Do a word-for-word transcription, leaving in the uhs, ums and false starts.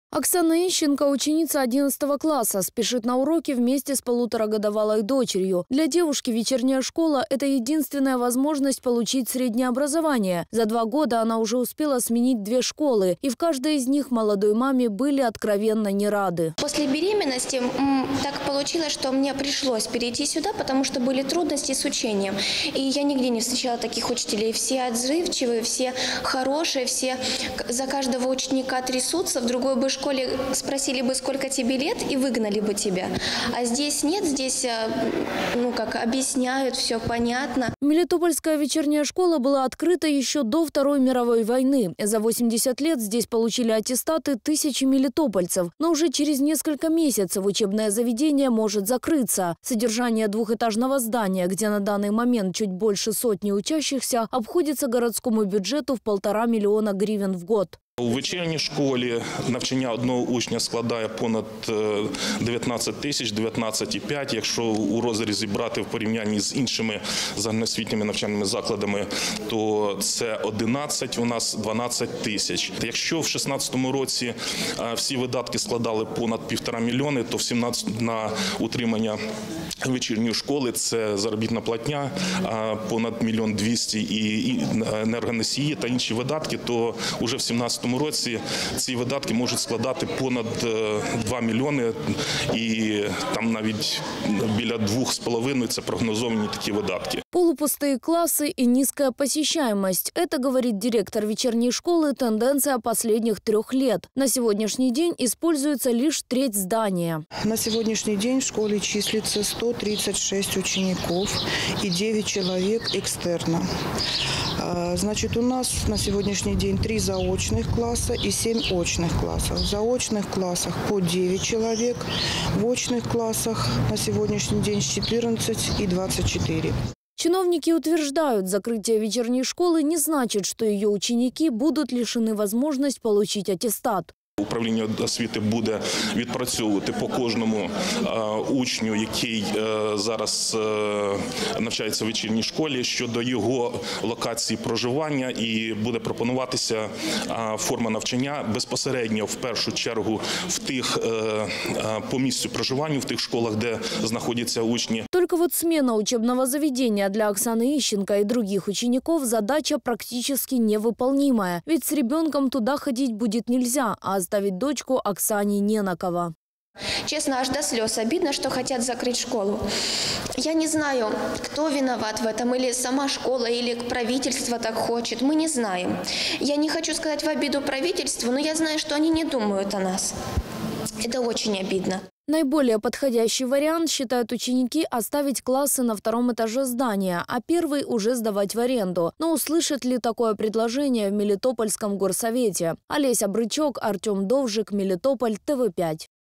Оксана Ищенко, ученица одиннадцатого класса, спешит на уроки вместе с полуторагодовалой дочерью. Для девушки вечерняя школа – это единственная возможность получить среднее образование. За два года она уже успела сменить две школы, и в каждой из них молодой маме были откровенно не рады. После беременности так получилось, что мне пришлось перейти сюда, потому что были трудности с учением. И я нигде не встречала таких учителей. Все отзывчивые, все хорошие, все за каждого ученика трясутся. В другой бы школе спросили бы, сколько тебе лет, и выгнали бы тебя. А здесь нет, здесь, ну как, объясняют, все понятно. Мелитопольская вечерняя школа была открыта еще до Второй мировой войны. За восемьдесят лет здесь получили аттестаты тысячи мелитопольцев. Но уже через несколько месяцев учебное заведение может закрыться. Содержание двухэтажного здания, где на данный момент чуть больше сотни учащихся, обходится городскому бюджету в полтора мільйона гривень в год. У вечірній школі навчання одного учня складає понад дев'ятнадцять тисяч, дев'ятнадцять і п'ять. Якщо у розрізі брати в порівнянні з іншими загальноосвітніми навчальними закладами, то це одинадцять, у нас дванадцять тисяч. Якщо в шістнадцятому році всі видатки складали понад півтора мільйони, то в сімнадцятому на утримання вечірньої школи це заробітна платня понад мільйон двісті і енергоносії та інші видатки, то уже в сімнадцятому році ці видатки можуть складати понад два мільйони і там навіть біля двох з половиною це прогнозовані такі видатки. Полупустые классы и низкая посещаемость – это, говорит директор вечерней школы, тенденция последних трех лет. На сегодняшний день используется лишь треть здания. На сегодняшний день в школе числится сто тридцать шесть учеников и девять человек экстерна. Значит, у нас на сегодняшний день три заочных класса и семь очных классов. В заочных классах по девять человек, в очных классах на сегодняшний день четырнадцать и двадцать четыре. Чиновники утверждают, закрытие вечерней школы не значит, что ее ученики будут лишены возможности получить аттестат. Управління освіти буде відпрацьовувати по кожному учню, який зараз навчається в вечірній школі, щодо його локації проживання, і буде пропонуватися форма навчання безпосередньо в першу чергу в тих по місцю проживання, в тих школах, де знаходяться учні. Только вот смена учебного заведения для Оксаны Ищенко и других учеников задача практически невыполнимая. Ведь с ребенком туда ходить будет нельзя, а оставить дочку Оксане не на кого. Честно, аж до слез обидно, что хотят закрыть школу. Я не знаю, кто виноват в этом, или сама школа, или правительство так хочет. Мы не знаем. Я не хочу сказать в обиду правительству, но я знаю, что они не думают о нас. Это очень обидно. Наиболее подходящий вариант, считают ученики, оставить классы на втором этаже здания, а первый уже сдавать в аренду. Но услышат ли такое предложение в Мелитопольском горсовете? Олеся Брычок, Артем Довжик, Мелитополь, тэ вэ пять.